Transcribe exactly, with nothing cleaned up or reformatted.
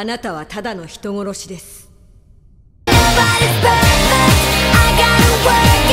あなたはただの人殺しです。 Nobody's perfect. I gotta work.